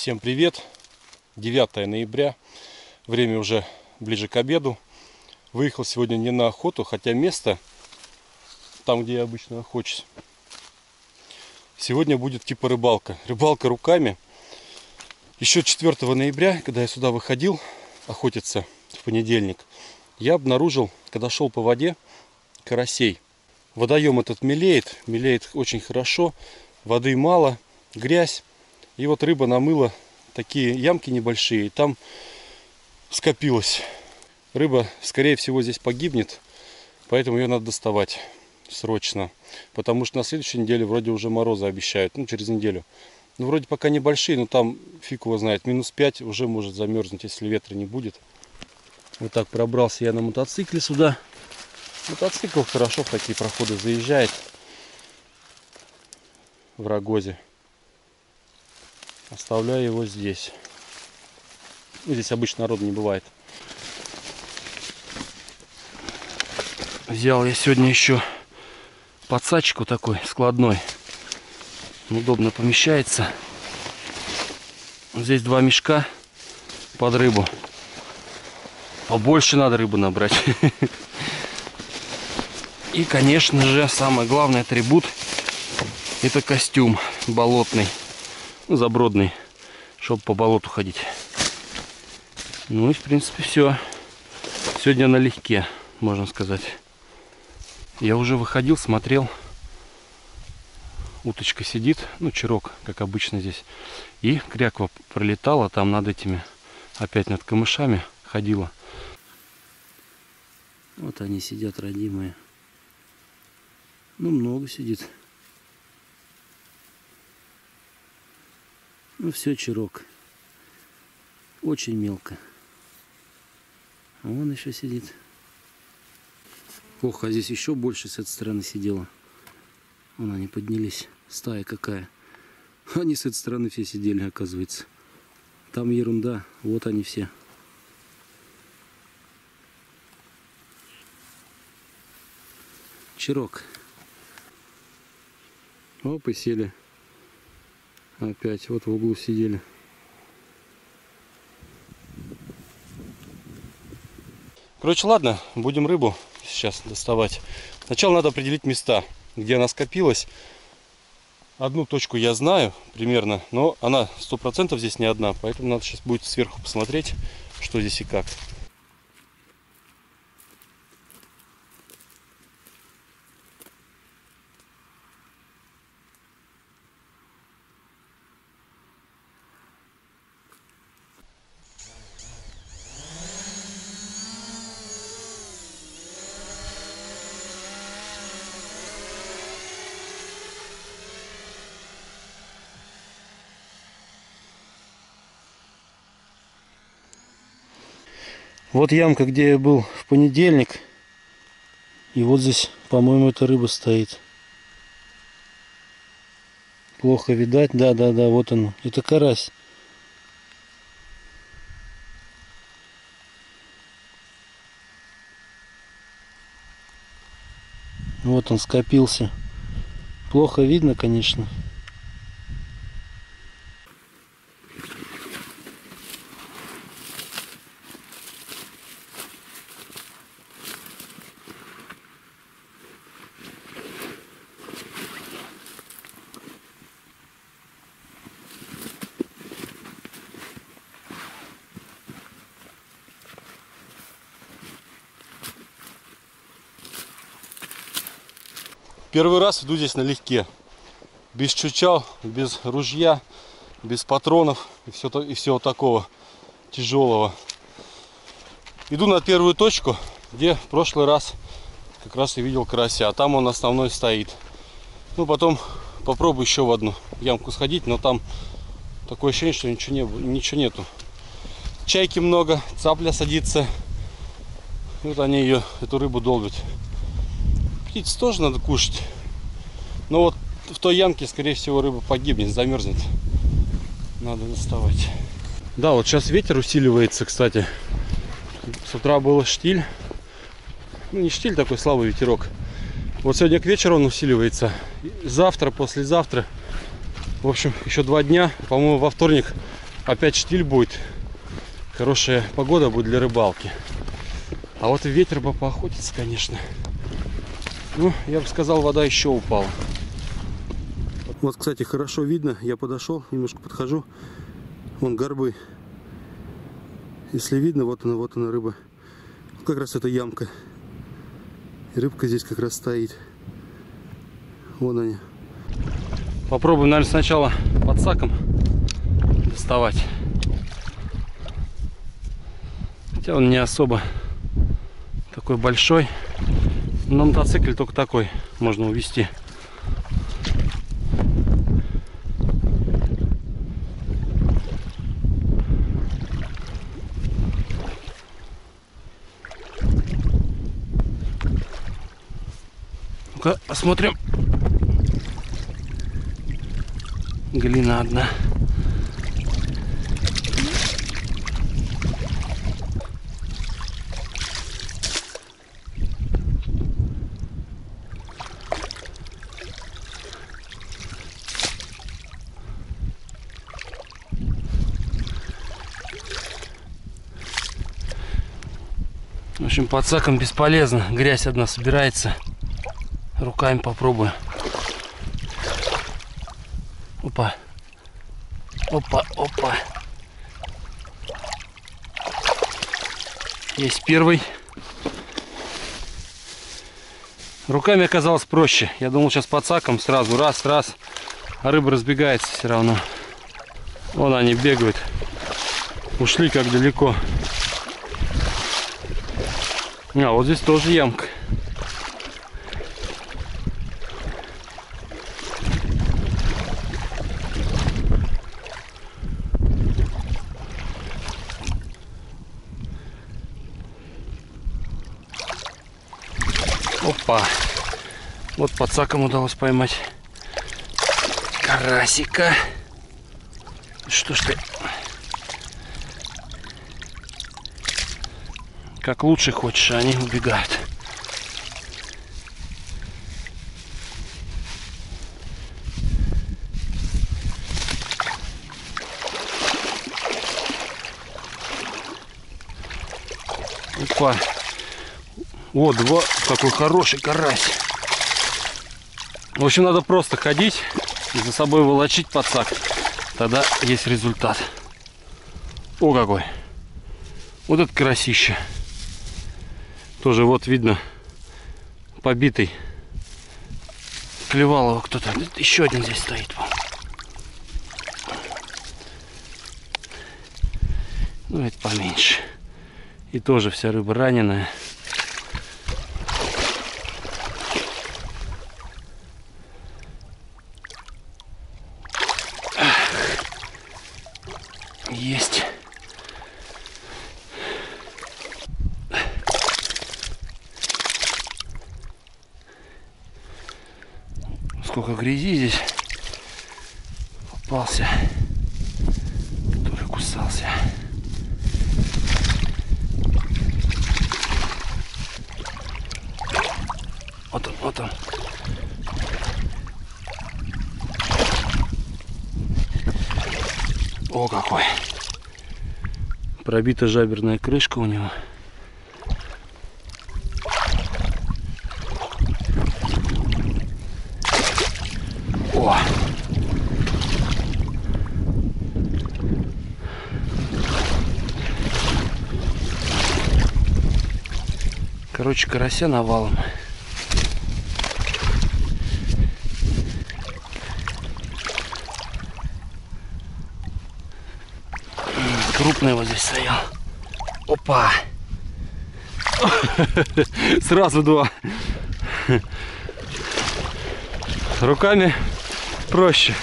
Всем привет! 9 ноября, время уже ближе к обеду. Выехал сегодня не на охоту, хотя место там, где я обычно охочусь, сегодня будет типа рыбалка. Рыбалка руками. Еще 4 ноября, когда я сюда выходил охотиться в понедельник, я обнаружил, когда шел по воде, карасей. Водоем этот мелеет очень хорошо, воды мало, грязь. И вот рыба намыла такие ямки небольшие, и там скопилось. Рыба, скорее всего, здесь погибнет, поэтому ее надо доставать срочно. Потому что на следующей неделе вроде уже морозы обещают, через неделю. Ну, вроде пока небольшие, но там фиг его знает, -5 уже может замерзнуть, если ветра не будет. Вот так пробрался я на мотоцикле сюда. Мотоцикл хорошо в такие проходы заезжает в Рогозе. Оставляю его здесь. Здесь обычно народу не бывает. Взял я сегодня еще подсачку такой складной. Удобно помещается. Здесь 2 мешка под рыбу. Побольше надо рыбу набрать. И, конечно же, самый главный атрибут — это костюм болотный. Забродный, чтобы по болоту ходить. Ну и в принципе все. Сегодня налегке, можно сказать. Я уже выходил, смотрел. Уточка сидит, черок, как обычно здесь. И кряква пролетала там над этими, опять над камышами ходила. Вот они сидят, родимые. Много сидит. Все, черок. Очень мелко. А вон еще сидит. Ох, а здесь еще больше с этой стороны сидела. Вон они поднялись. Стая какая. Они с этой стороны все сидели, оказывается. Там ерунда. Вот они все. Черок. Оп, и сели. Опять вот в углу сидели. Короче, ладно, будем рыбу сейчас доставать. Сначала надо определить места, где она скопилась. Одну точку я знаю примерно, но она 100% здесь не одна, поэтому надо сейчас будет сверху посмотреть, что здесь и как. Вот ямка, где я был в понедельник. И вот здесь, по-моему, эта рыба стоит. Плохо видать. Да, вот он. Это карась. Вот он скопился. Плохо видно, конечно. Первый раз иду здесь налегке. Без чучал, без ружья, без патронов и всего такого тяжелого. Иду на первую точку, где в прошлый раз как раз и видел карася. А там он основной стоит. Потом попробую еще в одну ямку сходить, но там такое ощущение, что ничего нету. Чайки много, цапля садится. И вот они эту рыбу долбят. Птиц тоже надо кушать. Но вот в той ямке, скорее всего, рыба погибнет, замерзнет. Надо доставать. Да, вот сейчас ветер усиливается, кстати. С утра был штиль. Не штиль, такой слабый ветерок. Вот сегодня к вечеру он усиливается. Завтра, послезавтра. В общем, еще 2 дня. По-моему, во вторник опять штиль будет. Хорошая погода будет для рыбалки. А вот ветер бы поохотиться, конечно. Ну, я бы сказал, вода еще упала. Вот, кстати, хорошо видно. Я подошел, немножко подхожу. Вон горбы. Если видно, вот она рыба. Как раз эта ямка. И рыбка здесь как раз стоит. Вон они. Попробуем, наверное, сначала подсаком доставать. Хотя он не особо такой большой. На мотоцикле только такой можно увезти. Ну-ка, посмотрим. Глина одна. В общем, подсаком бесполезно. Грязь одна собирается. Руками попробую. Опа. Опа, опа. Есть первый. Руками оказалось проще. Я думал, сейчас подсаком сразу раз, а рыба разбегается все равно. Вон они бегают. Ушли как далеко. А вот здесь тоже ямка. Опа! Вот подсаком удалось поймать карасика. Что ж ты? Как лучше хочешь, а они убегают. Опа! О, два, какой хороший карась. В общем, надо просто ходить и за собой волочить подсак. Тогда есть результат. О, какой! Вот это карасище. Тоже вот видно побитый. Клевал его кто-то. Еще один здесь стоит. Ну, это поменьше. И тоже вся рыба раненая. Есть. Сколько грязи здесь попался, который кусался. Вот он, вот он. О, какой! Пробита жаберная крышка у него. О! Короче, карася навалом. Крупный вот здесь стоял. Опа! Сразу два. Руками проще.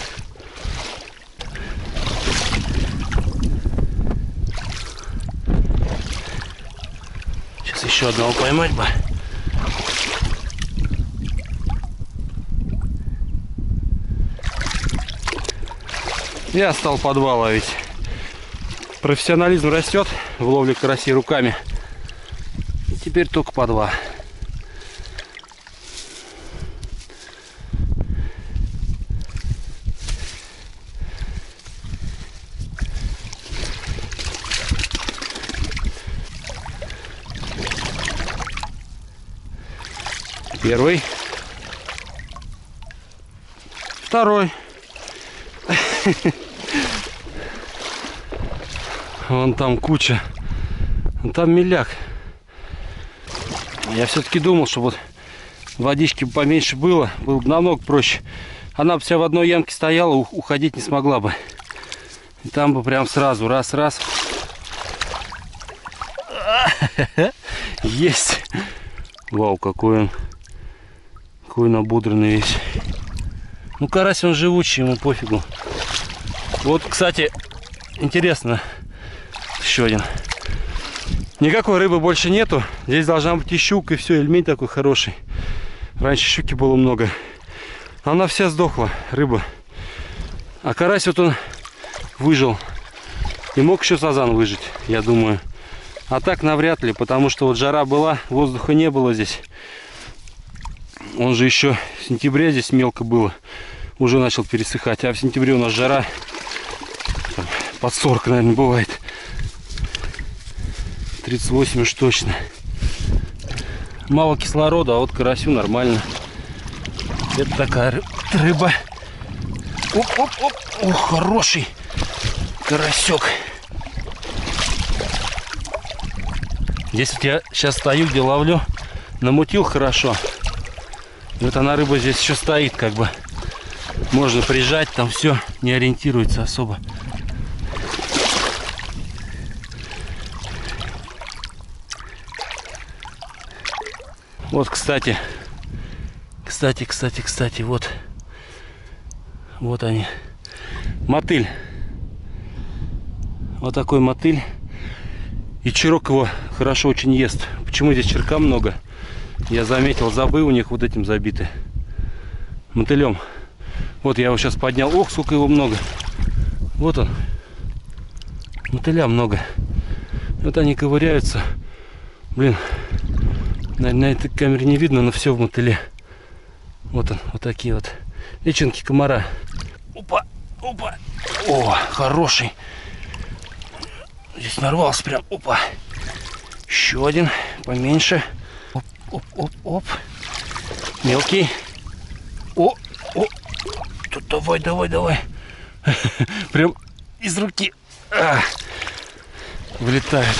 Сейчас еще одного поймать бы. Я стал по два ловить. Профессионализм растет в ловле карасей руками. И теперь только по два. Первый. Второй. Вон там куча. Там миляк. Я все-таки думал, что вот водички поменьше было бы намного проще. Она бы вся в одной ямке стояла, уходить не смогла бы. И там бы прям сразу раз-раз. Есть. Вау, какой он ободранный весь. Ну, карась он живучий, ему пофигу. Вот, кстати, интересно. Еще один. Никакой рыбы больше нету. Здесь должна быть и щука, и все, эльмень такой хороший. Раньше щуки было много. Она вся сдохла, рыба. А карась вот он выжил. И мог еще сазан выжить, я думаю. А так навряд ли, потому что вот жара была, воздуха не было здесь. Он же еще в сентябре здесь мелко было. Уже начал пересыхать. А в сентябре у нас жара там, под 40, наверное, бывает. 38 уж точно. Мало кислорода, а вот карасю нормально. Это такая рыба. Оп-оп-оп. Ох, хороший карасек. Здесь вот я сейчас стою, где ловлю. Намутил хорошо. Вот она, рыба, здесь еще стоит, как бы. Можно прижать, там все, не ориентируется особо. Вот, кстати, вот они. Мотыль. Вот такой мотыль. И черок его хорошо очень ест. Почему здесь черка много? Я заметил, забы у них вот этим забиты. Мотылем. Вот я его сейчас поднял. Ох, сколько его много. Вот он. Мотыля много. Вот они ковыряются. Блин. На этой камере не видно, но все в мотыле. Вот он, вот такие вот личинки комара. Опа, опа. О, хороший. Здесь нарвался прям. Опа. Еще один, поменьше. Оп, оп, оп, оп. Мелкий. О, о. Тут давай, давай, давай. Прям из руки. Вылетает.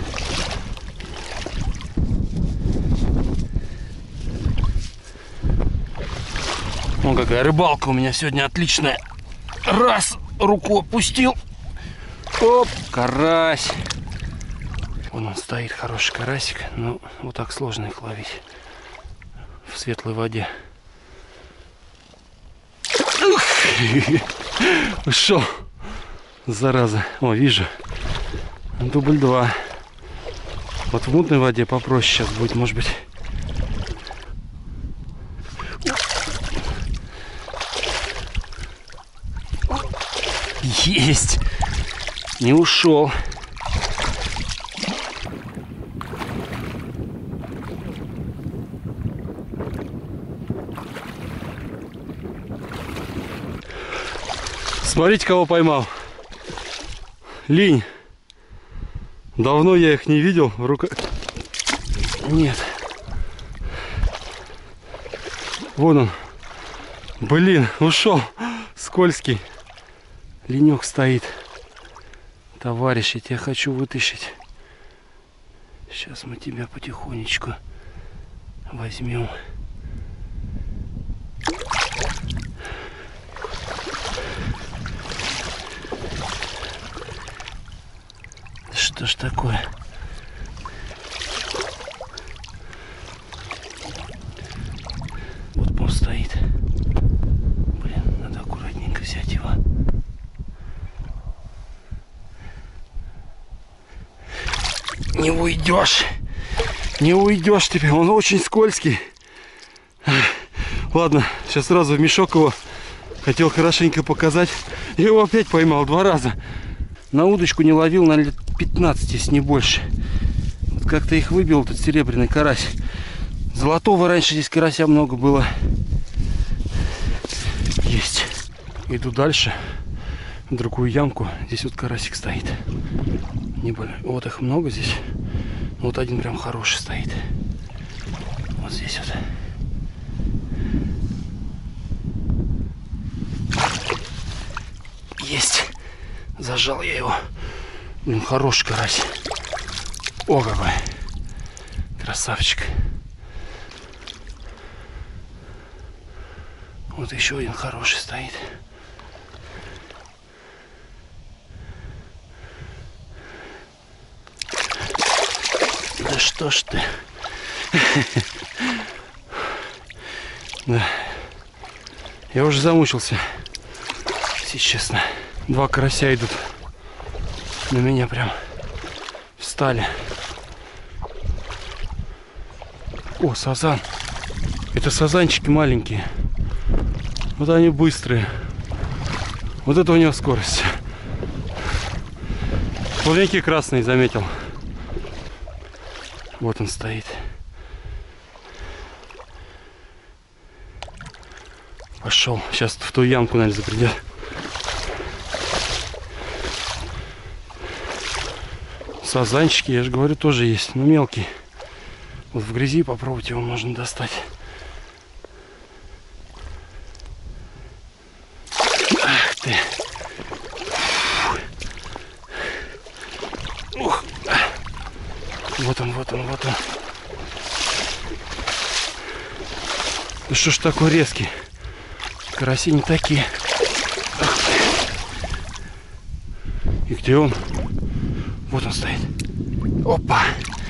Вон какая рыбалка у меня сегодня отличная. Раз, руку опустил. Оп, карась. Вон он стоит, хороший карасик. Но вот так сложно их ловить в светлой воде. Ушел. Зараза. О, вижу. Дубль 2. Вот в мутной воде попроще сейчас будет, может быть. Есть! Не ушел. Смотрите, кого поймал. Линь. Давно я их не видел в руках. Нет. Вон он. Блин, ушел. Скользкий. Ленек стоит. Товарищ, я тебя хочу вытащить. Сейчас мы тебя потихонечку возьмем. Что ж такое? Вот он стоит. Блин, надо аккуратненько взять его. Не уйдешь. Не уйдешь теперь. Он очень скользкий. Ладно, сейчас сразу в мешок его. Хотел хорошенько показать. Я его опять поймал 2 раза. На удочку не ловил на лет 15, если не больше. Вот как-то их выбил этот серебряный карась. Золотого раньше здесь карася много было. Есть. Иду дальше. В другую ямку. Здесь вот карасик стоит. Не более. Вот их много здесь. Вот один прям хороший стоит. Вот здесь вот. Зажал я его. Блин, хороший карась. О, какой. Красавчик. Вот еще один хороший стоит. Да что ж ты. Да. Я уже замучился. Если честно. Два карася идут. На меня прям встали. О, сазан. Это сазанчики маленькие. Вот они быстрые. Вот это у него скорость. Плавники красные заметил. Вот он стоит. Пошел. Сейчас в ту ямку, наверное, запридет. Сазанчики, я же говорю, тоже есть. Но мелкие. Вот в грязи попробовать его можно достать. Ах ты. Ух. Вот он, вот он, вот он. Да что ж такой резкий? Караси не такие. И где он? Вот он стоит. Опа!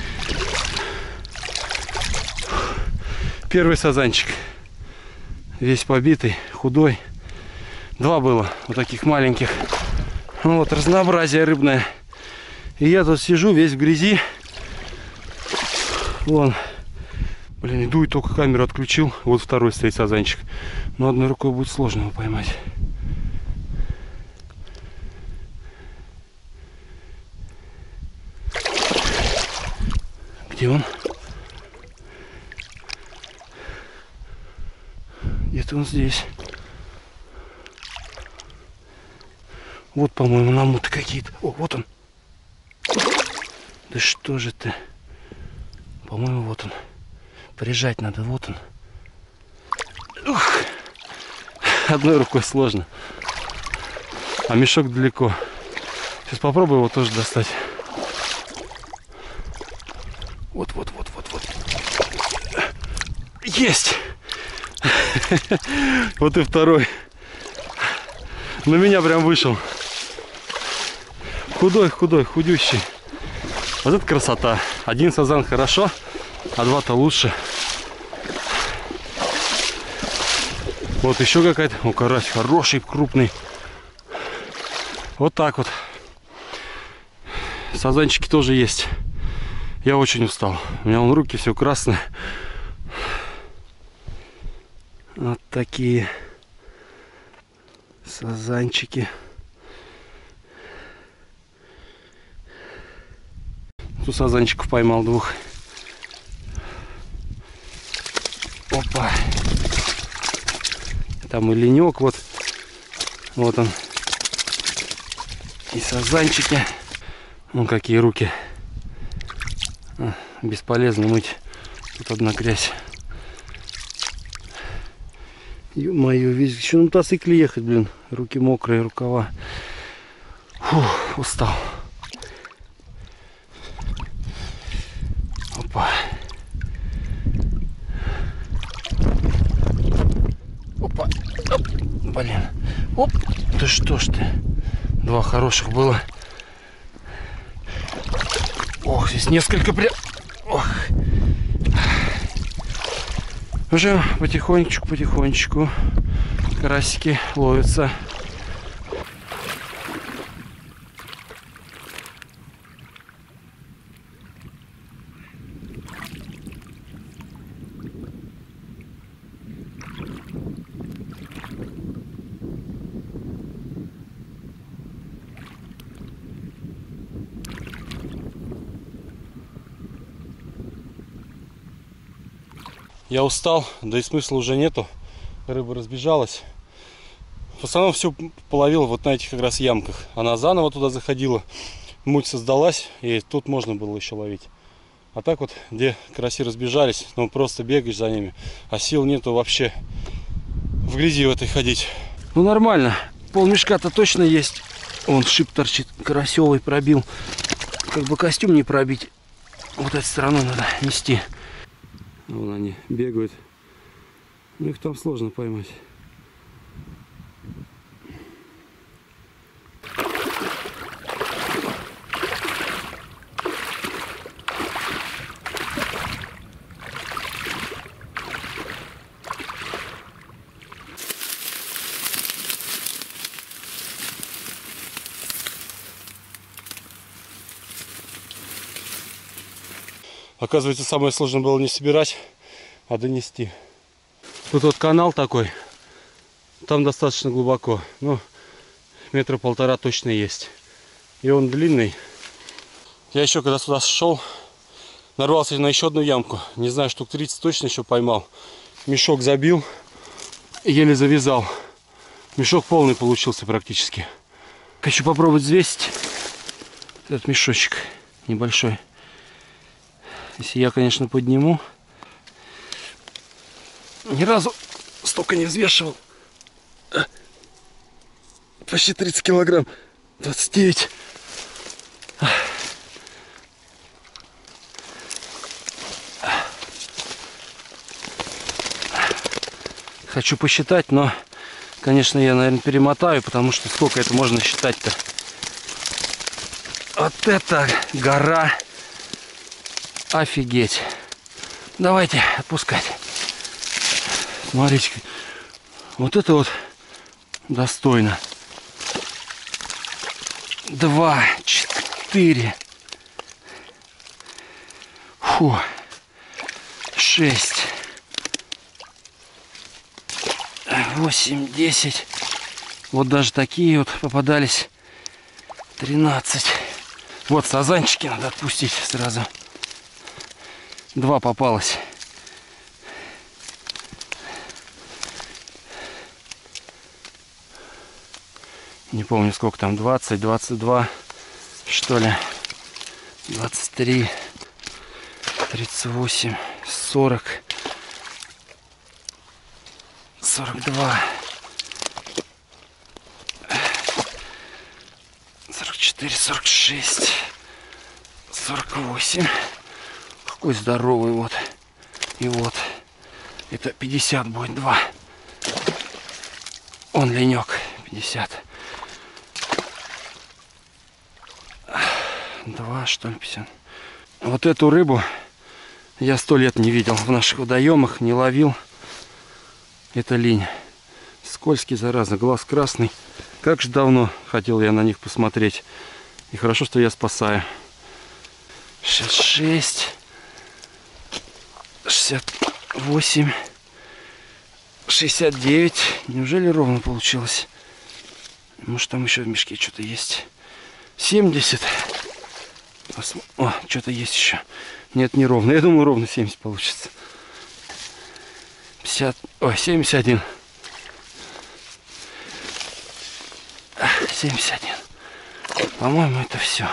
Первый сазанчик. Весь побитый, худой. Два было, вот таких маленьких. Ну вот, разнообразие рыбное. И я тут сижу весь в грязи. Вон. Блин, иду и только камеру отключил. Вот второй стоит сазанчик. Но одной рукой будет сложно его поймать. Где он? Где-то он здесь. Вот, по-моему, намуты какие-то. О, вот он. Да что же ты? По-моему, вот он. Прижать надо, вот он. Ух. Одной рукой сложно. А мешок далеко. Сейчас попробую его тоже достать. Вот. Есть! Вот и второй. На меня прям вышел. Худой, худющий. Вот это красота. Один сазан хорошо, а два-то лучше. Вот еще какая-то. О, карась хороший, крупный. Вот так вот. Сазанчики тоже есть. Я очень устал. У меня вон руки все красные. Вот такие сазанчики. Тут сазанчиков поймал двух. Опа. Там и ленек вот. Вот он. И сазанчики. Вон какие руки. Бесполезно мыть. Тут одна грязь. Ё-моё, весь еще на мотоцикле ехать, блин. Руки мокрые, рукава. Фух, устал. Опа. Опа. Оп. Блин. Оп. Да что ж ты. Два хороших было. Ох, здесь несколько прям. Ох. Уже потихонечку карасики ловятся. Я устал, да и смысла уже нету. Рыба разбежалась. В основном все половил вот на этих как раз ямках. Она заново туда заходила. Муть создалась, и тут можно было еще ловить. А так вот, где караси разбежались, ну просто бегаешь за ними. А сил нету вообще в грязи в этой ходить. Ну нормально. Полмешка-то точно есть. Вон шип торчит, карасевый пробил. Как бы костюм не пробить. Вот этой стороной надо нести. Вон они бегают. Ну их там сложно поймать. Оказывается, самое сложное было не собирать, а донести. Тут вот канал такой. Там достаточно глубоко. Ну, 1,5 метра точно есть. И он длинный. Я еще когда сюда шел, нарвался на еще одну ямку. Не знаю, штук 30 точно еще поймал. Мешок забил. Еле завязал. Мешок полный получился практически. Хочу попробовать взвесить этот мешочек небольшой. Если я, конечно, подниму. Ни разу столько не взвешивал. Почти 30 килограмм. 29. Хочу посчитать, но, конечно, я, наверное, перемотаю, потому что сколько это можно считать-то? Вот это гора! Офигеть! Давайте отпускать. Смотрите, вот это вот достойно. 2, 4, 6, 8, 10. Вот даже такие вот попадались. 13. Вот сазанчики надо отпустить сразу. 2 попалось. Не помню, сколько там, 20, 22, что ли. 23, 38, 40, 42, 44, 46, 48. Какой здоровый вот. И вот. Это 50 будет, 2. Он ленек, 50. 2, что ли, 50. Вот эту рыбу я 100 лет не видел в наших водоемах, не ловил. Это линь. Скользкий, зараза, глаз красный. Как же давно хотел я на них посмотреть. И хорошо, что я спасаю. 66, 68, 69. Неужели ровно получилось? Может, там еще в мешке что-то есть. 70. О, что-то есть еще. Нет, не ровно. Я думаю, ровно 70 получится. 50. Ой, 71. 71. По-моему, это все.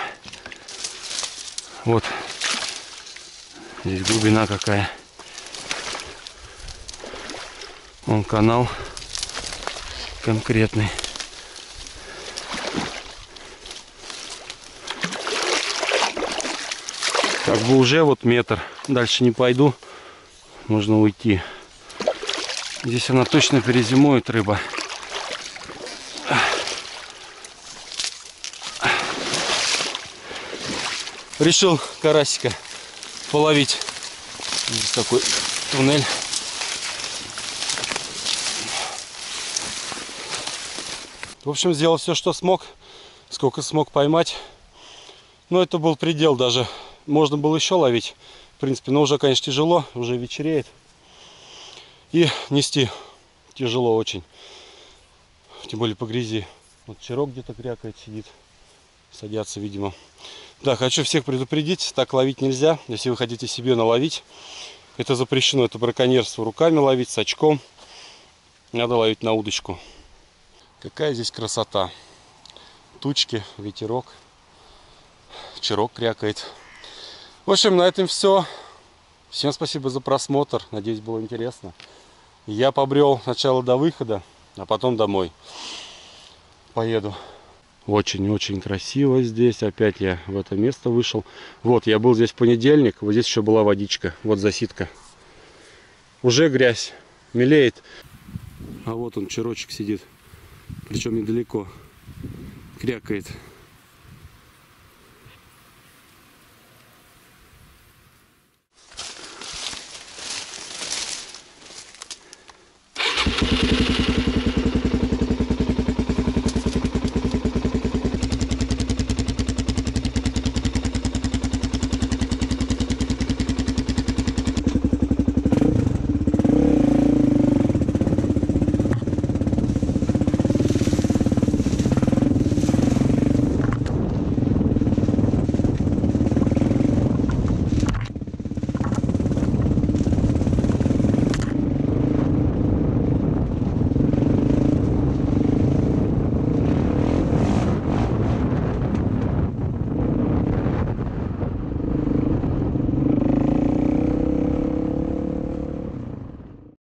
Вот. Здесь глубина какая. Вон канал конкретный. Как бы уже вот метр. Дальше не пойду. Можно уйти. Здесь она точно перезимует, рыба. Решил карасика половить. Здесь такой туннель. В общем, сделал все, что смог. Сколько смог поймать. Но это был предел даже. Можно было еще ловить. В принципе, но уже, конечно, тяжело. Уже вечереет. И нести тяжело очень. Тем более по грязи. Вот черок где-то крякает, сидит. Садятся, видимо. Да, хочу всех предупредить. Так ловить нельзя. Если вы хотите себе наловить, это запрещено. Это браконьерство. Руками ловить, с очком. Надо ловить на удочку. Какая здесь красота. Тучки, ветерок. Черок крякает. В общем, на этом все. Всем спасибо за просмотр. Надеюсь, было интересно. Я побрел сначала до выхода, а потом домой. Поеду. Очень-очень красиво здесь. Опять я в это место вышел. Вот, я был здесь в понедельник. Вот здесь еще была водичка. Вот засидка. Уже грязь. Мелеет. А вот он, черочек сидит. Причем недалеко. Крякает.